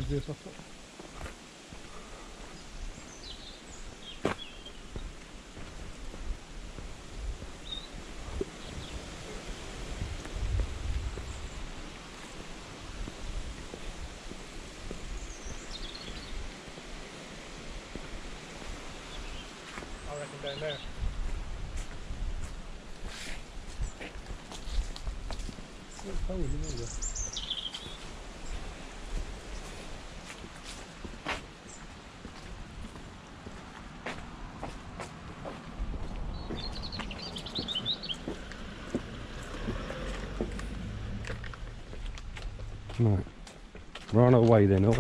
this off it. I reckon down there. It's cold, you know that. Right, we're on our way then, are we?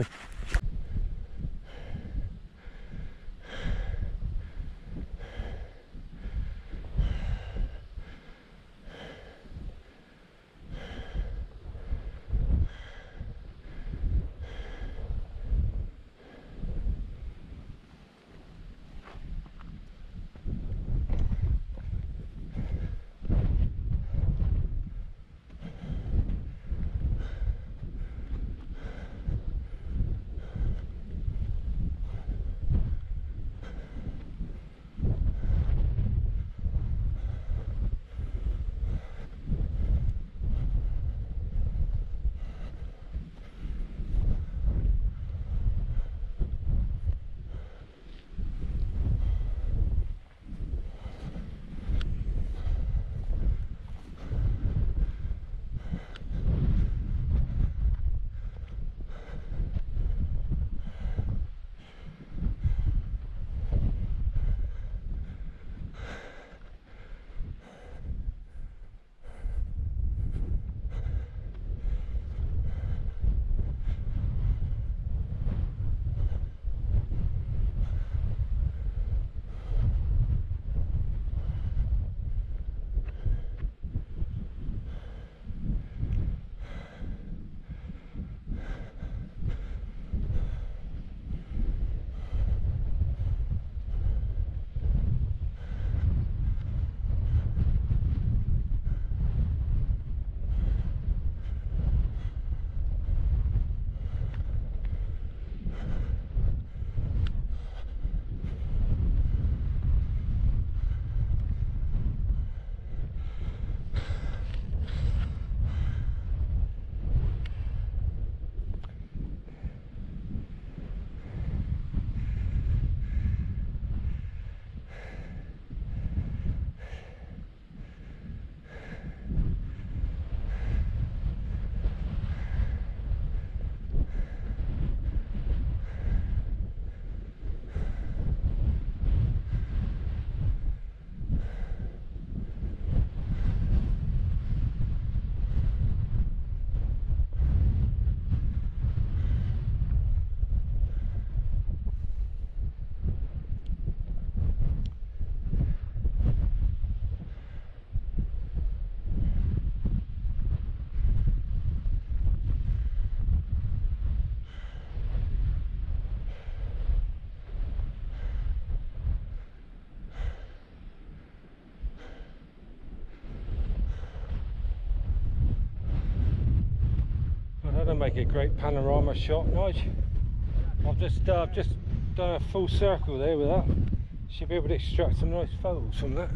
That'll make a great panorama shot, Nige. I've just done a full circle there with that. Should be able to extract some nice photos from that.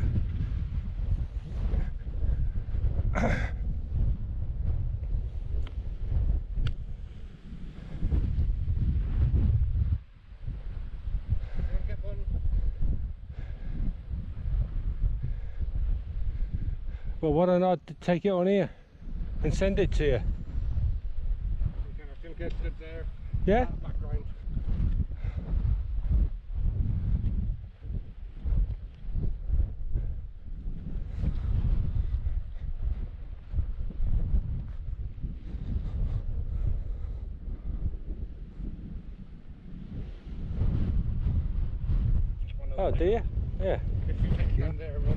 Well, why don't I take it on here and send it to you? I can get it there. Yeah? Background. Oh, do you? Yeah. If you take it on there, run.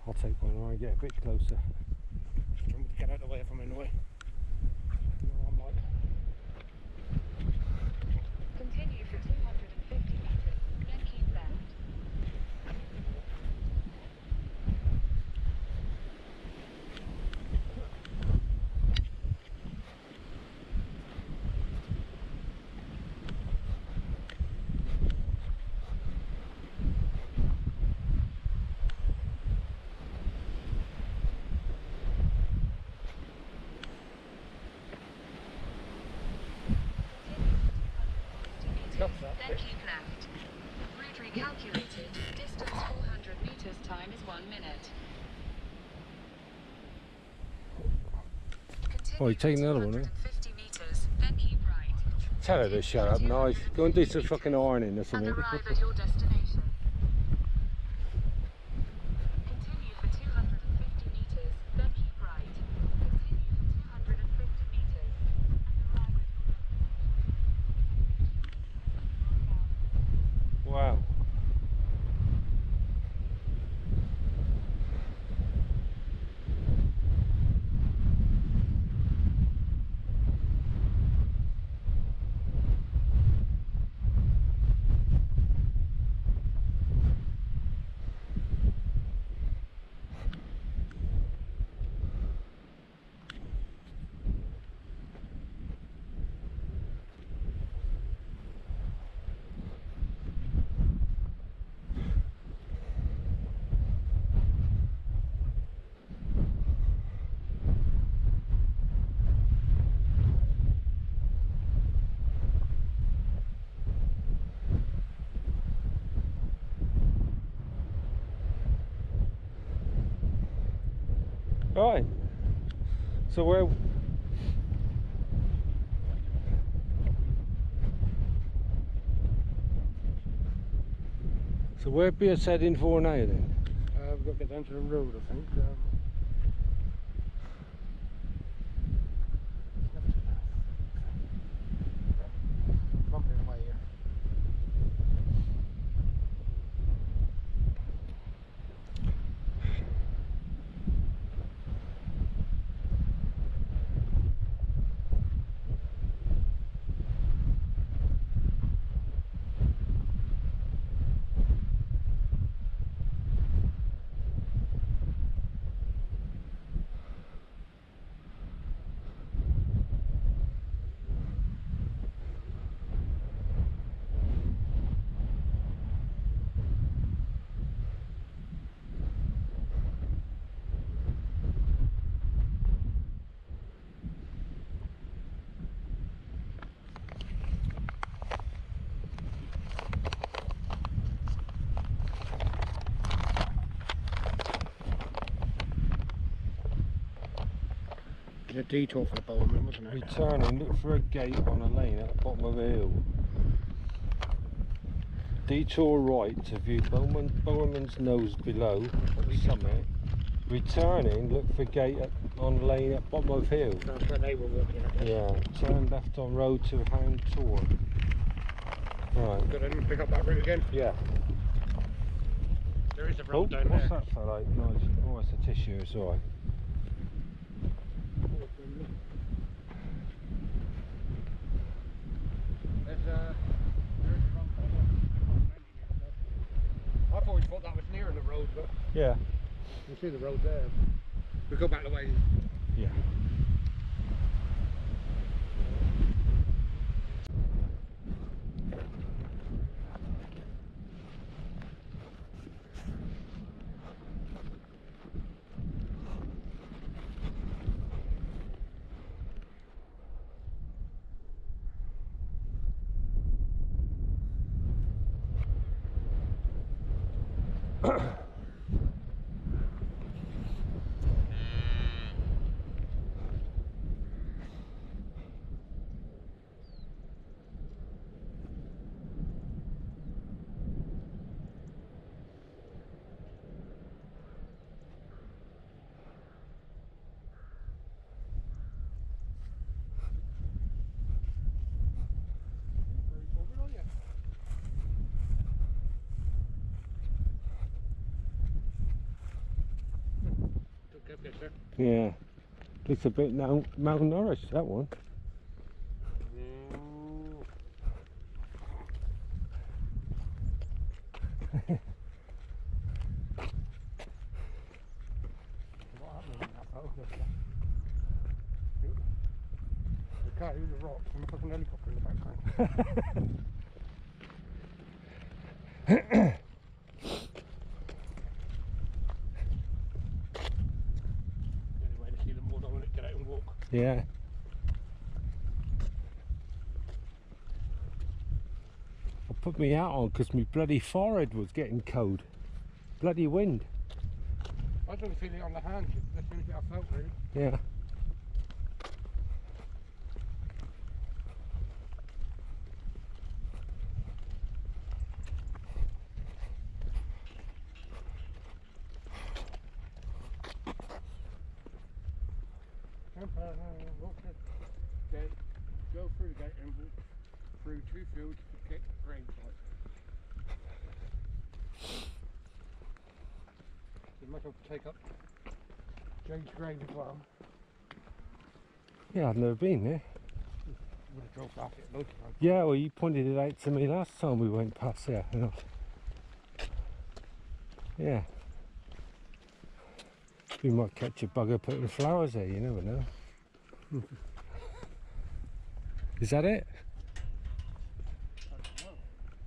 I'll take one and get a bit closer. Remember to get out of the way if I'm in the way. No, I might. Continue for 250 meters, then keep left. Then keep left. Route recalculated. Distance 400 meters. Time is 1 minute. Oh, you're taking another one, eh? 250 meters. Then keep right. Tell her to shut up, Nige. Go and do some fucking ironing or And something. arrive at your destination. Continue for 250 meters. Then keep right. Continue for 250 meters. And arrive at your Wow. Right. So where? So where be us heading for now then? We've got to get down to the road, I think. Bumping away here. A detour for the Bowerman, wasn't it? Returning, look for a gate on a lane at the bottom of the hill. Detour right to view Bowerman's nose below summit. Returning, look for gate on lane at bottom of hill. That's where they were walking at. Yeah, turn left on road to Hound Tor. Right. Got to pick up that route again. Yeah. There is a Oh, road down what's there. that fella? Nice. Oh, it's a tissue, it's alright. I've always thought that was near the road, but Yeah. you can see the road there. We go back the way. Yeah. a picture. Yeah. Looks a bit now malnourished, that one. What happened in that photo? The car, who's a rock, and a fucking helicopter in the background. Anyway, to see them all, I want to get out and walk. Yeah. I put me out on because my bloody forehead was getting cold. Bloody wind. I was only feeling it on the hand, that's the only bit I felt really. Yeah. Go through the gate and walk through 2 fields to get grade like. You might have to take up Jade's grade as well. Yeah, I've never been there. Would have drove past it loads of times. Yeah, well, you pointed it out to me last time we went past there. You know. Yeah. We might catch a bugger putting flowers there, you never know. Is that it? I don't know.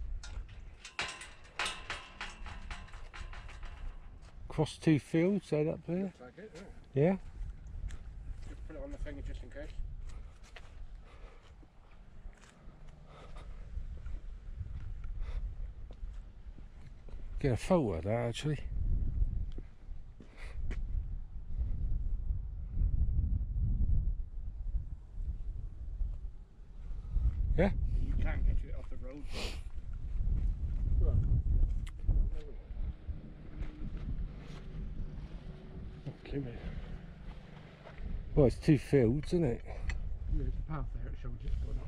Cross 2 fields, right up there? Looks like it, Yeah? yeah. Just put it on the finger just in case. Get a photo of that actually. Yeah? You can get it off the road. Okay, mate. Well, it's 2 fields, isn't it? Yeah, there's a path there, it shows it's going up.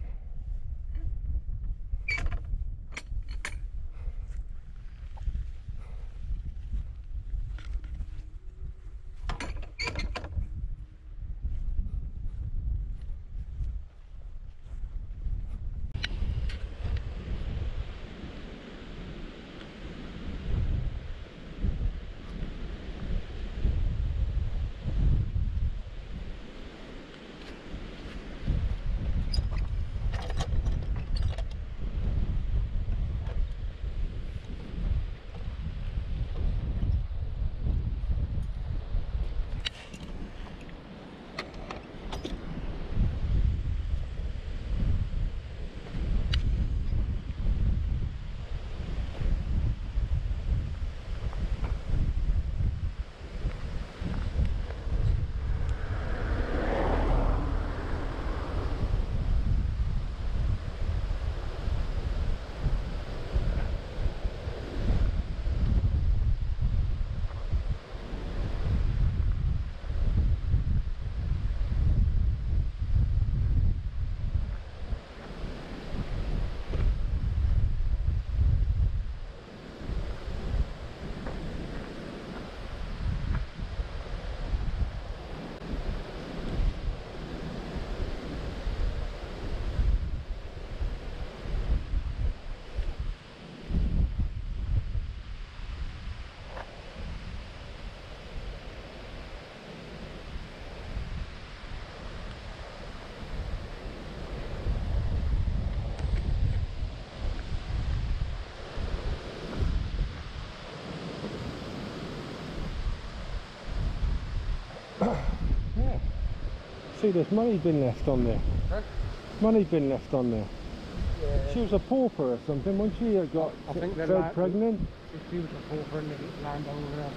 See, there's money been left on there. Huh? Money been left on there. Yeah. She was a pauper or something, when she got I think they're so like- pregnant. If she was a pauper and the landowner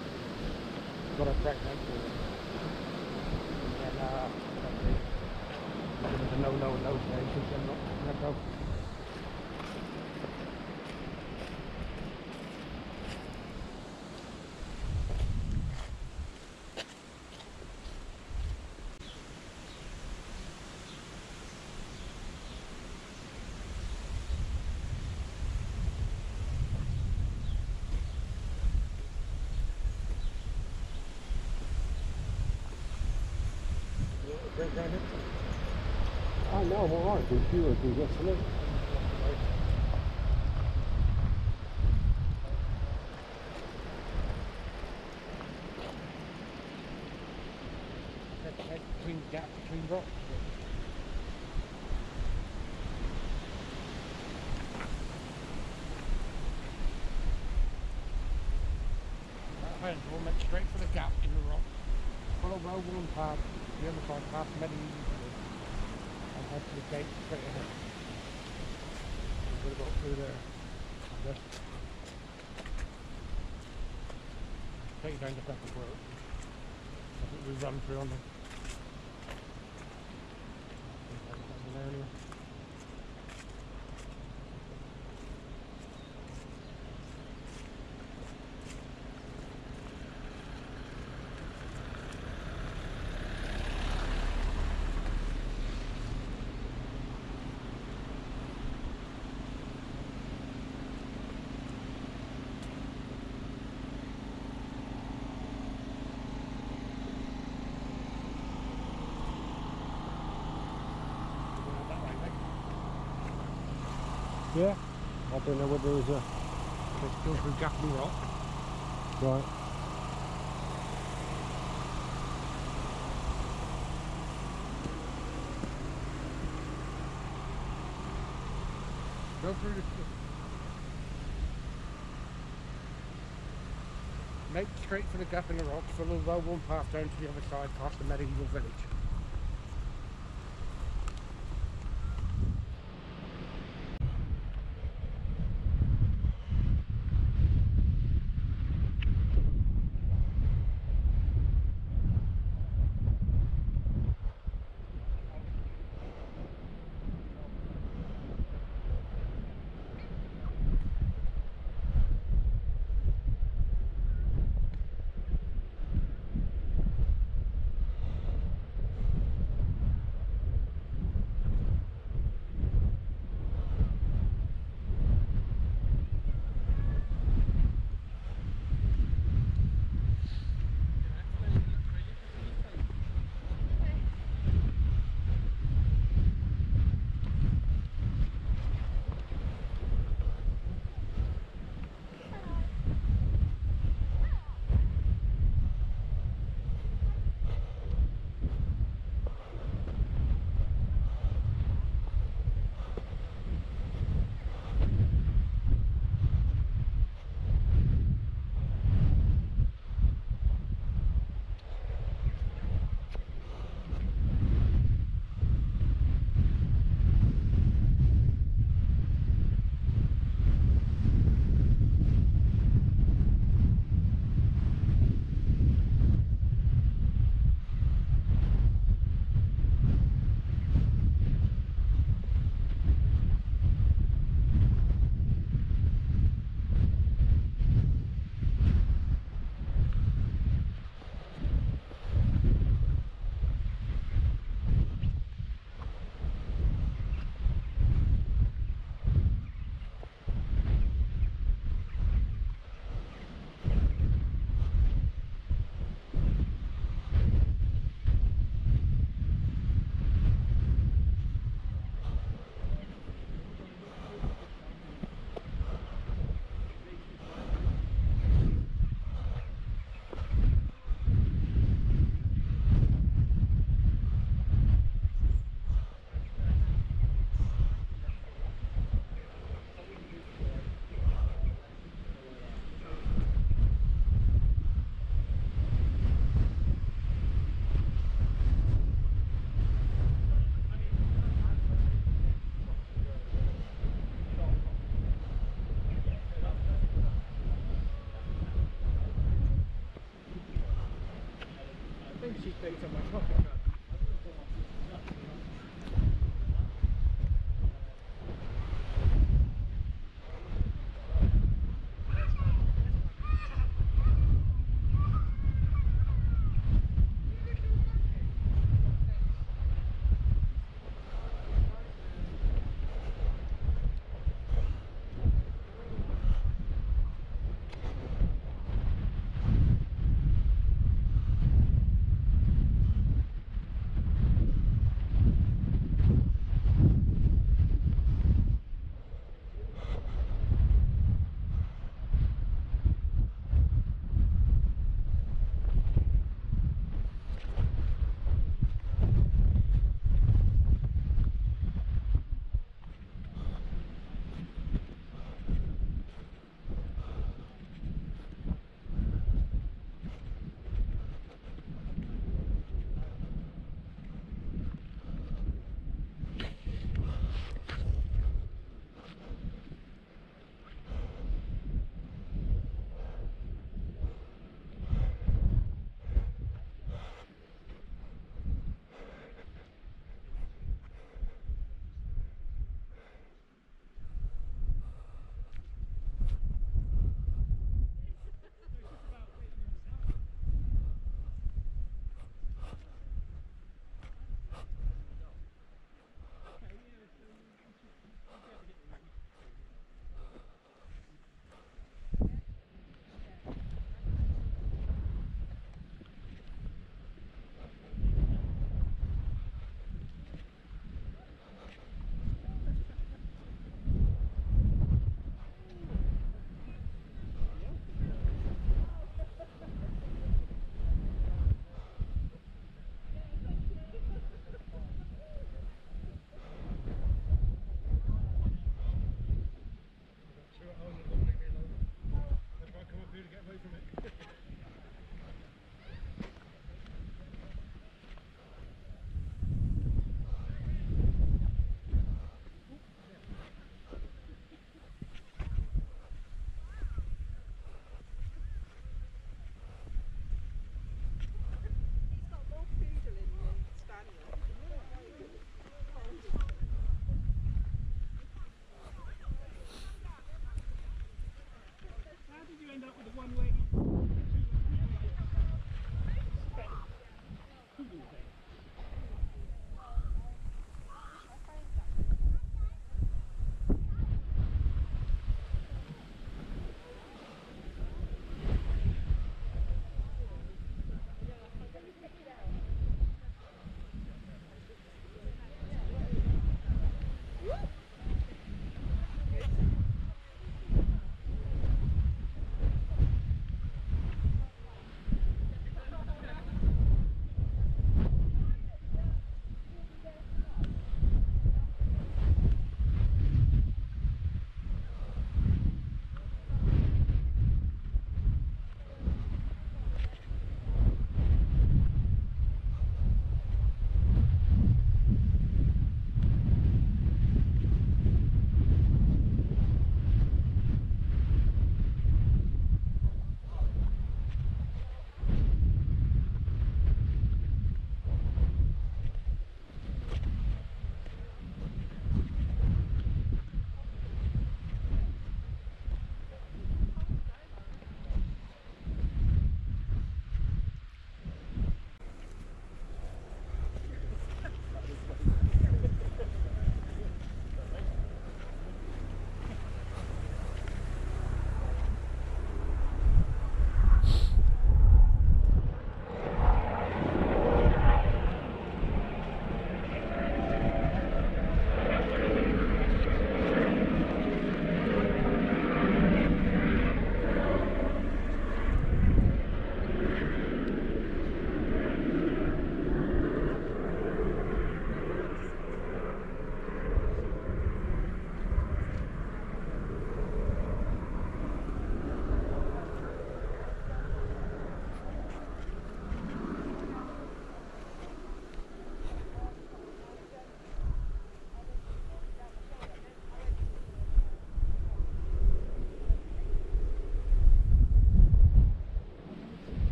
got her pregnant, and then it was a no-no in those days, because they're not going to go. Great granite. I know, I'm alright, but you would be yesterday. Head between the gap between rocks. That Hound Tor went straight for the gap in the rock. Follow well worn path, the other side past medieval village, and head to the gate straight ahead. We've got to go through there. I guess. Take you down to Becka Brook. I think we run through on them. Anyway. Yeah? I don't know what there is a... Let's go through gap and rock. Right. Go through the... Make straight for the gap in the rock, follow the well-worn path down to the other side past the medieval village. She picked up my pocket.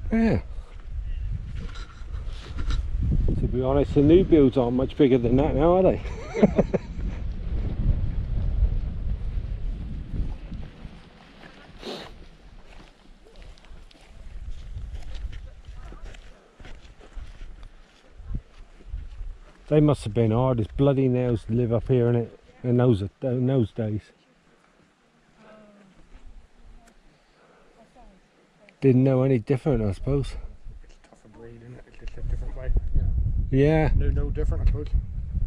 Yeah. To be honest, the new builds aren't much bigger than that now, are they? They must have been hard as bloody nails to live up here in those days. Didn't know any different, I suppose. It's a tougher breed, isn't it? It's just a different way. Yeah. No different, I suppose.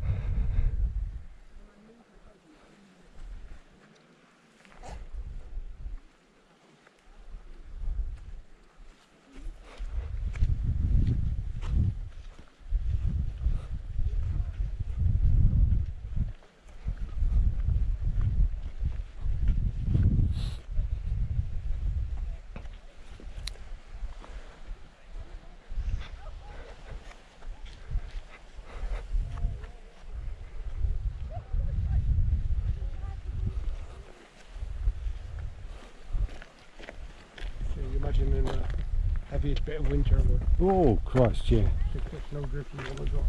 So you imagine in the heaviest bit of winter, Oh Christ, yeah. just get snow drifting all as well.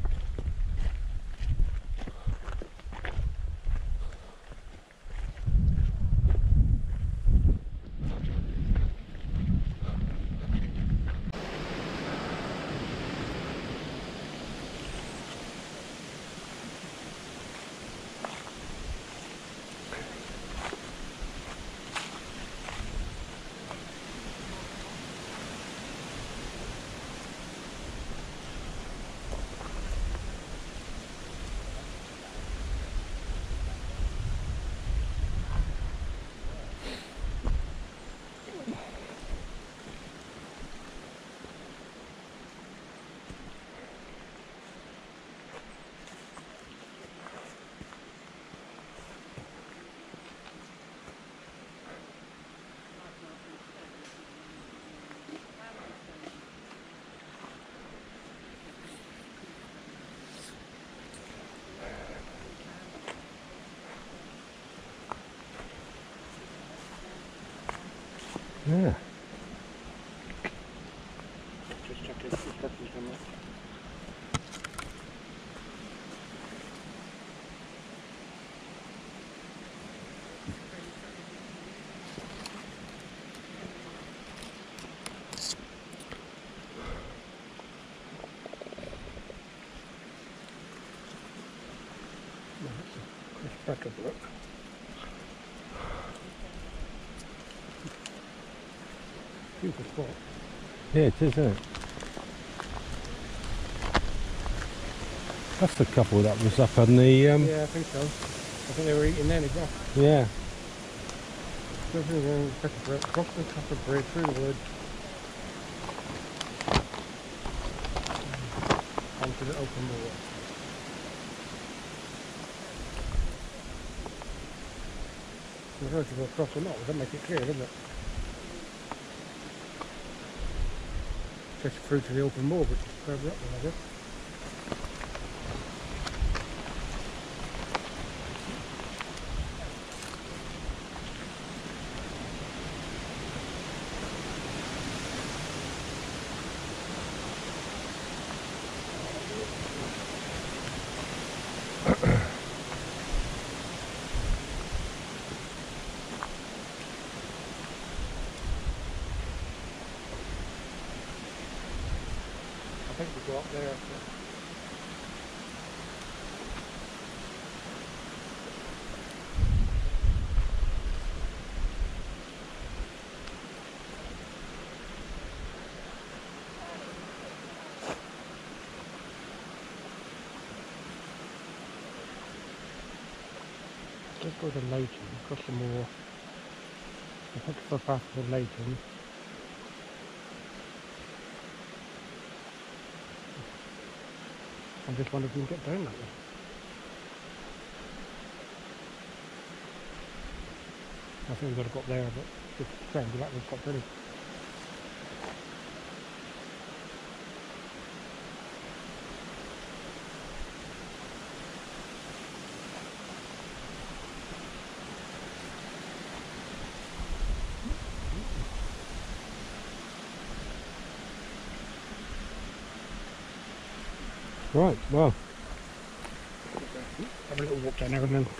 Yeah. Just check the instructions on that. Becka Brook. Beautiful spot. Yeah, it is, isn't it? That's the couple that was up on the Yeah, I think so. I think they were eating then as well. yeah. Becka Brook, across the top of the bridge, through the woods. Onto the open moor. If I go across or not, that make it clear, doesn't it? Just through to the open moor, which is further up there, I guess. I think we go up there. Let's go to Leighton, across the moor. I think it's past the Leighton. I just wonder if we can get down that way. I think we've got to go up there, but just saying that was quite pretty. Right, well, Have a little walk down there and then.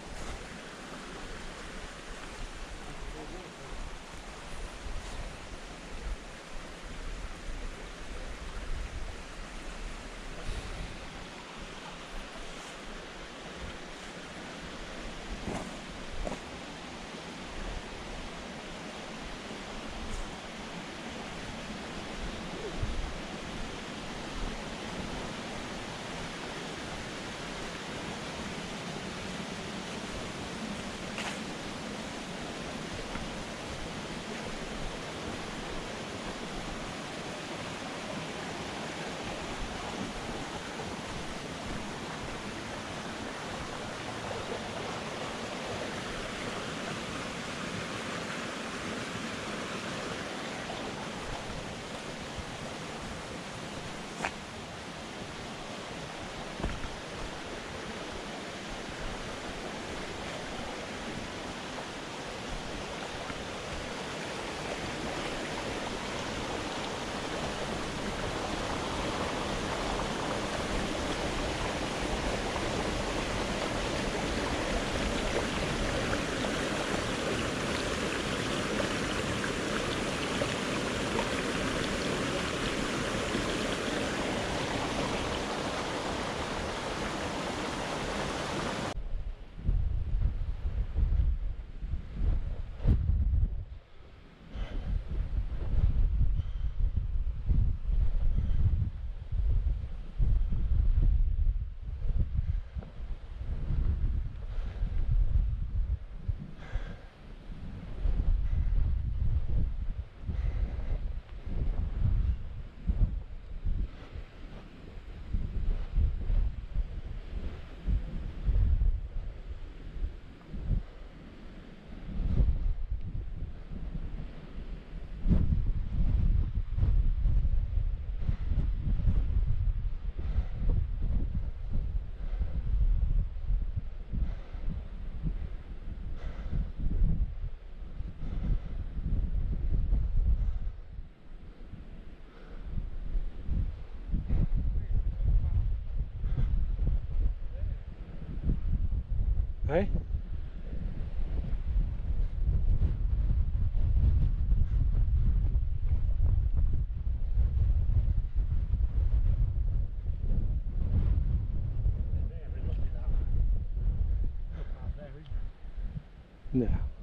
eh? No.